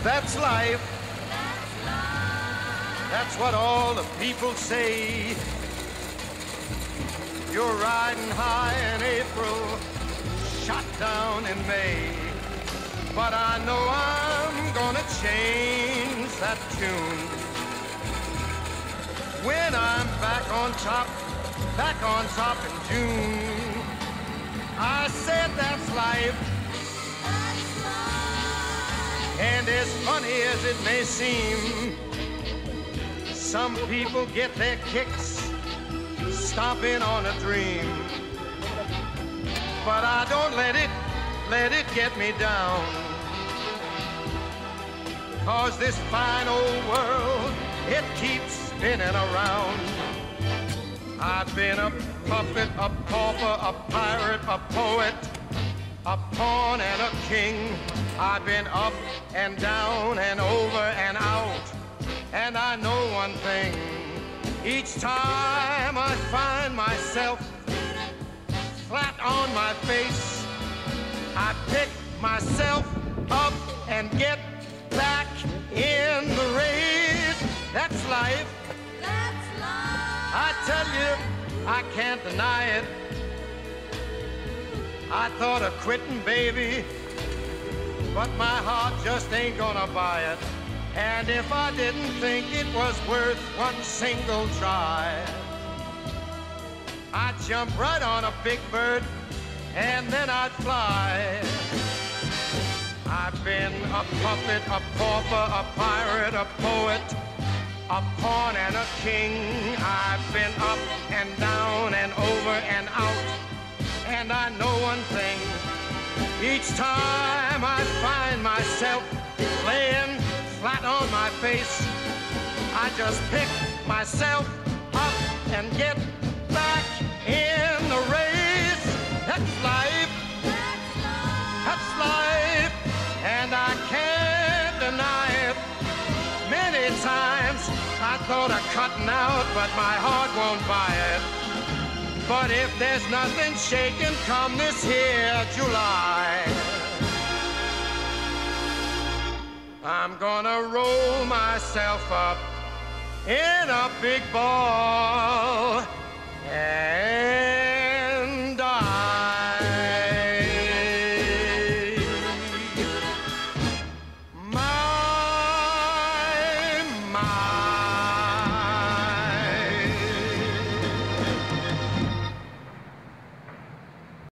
That's life. That's what all the people say. You're riding high in April, shot down in May. But I know I'm gonna change that tune when I'm back on top in June. I said that's life. And as funny as it may seem, some people get their kicks stomping on a dream. But I don't let it get me down. 'Cause this fine old world, it keeps spinning around. I've been a puppet, a pauper, a pirate, a poet, a pawn and a king. I've been up and down and over and out. And I know one thing, each time I find myself flat on my face, I pick myself up and get back in the race. That's life. That's life. I tell you, I can't deny it. I thought of quitting, baby, but my heart just ain't gonna buy it. And if I didn't think it was worth one single try, I'd jump right on a big bird and then I'd fly. I've been a puppet, a pauper, a pirate, a poet, a pawn and a king. I've been up and down and over and out. And I know one thing, each time I find myself laying flat on my face, I just pick myself up and get back in the race. That's life. That's life. And I can't deny it. Many times I thought of cutting out, but my heart won't buy it. But if there's nothing shaking come this here July, I'm gonna roll myself up in a big ball and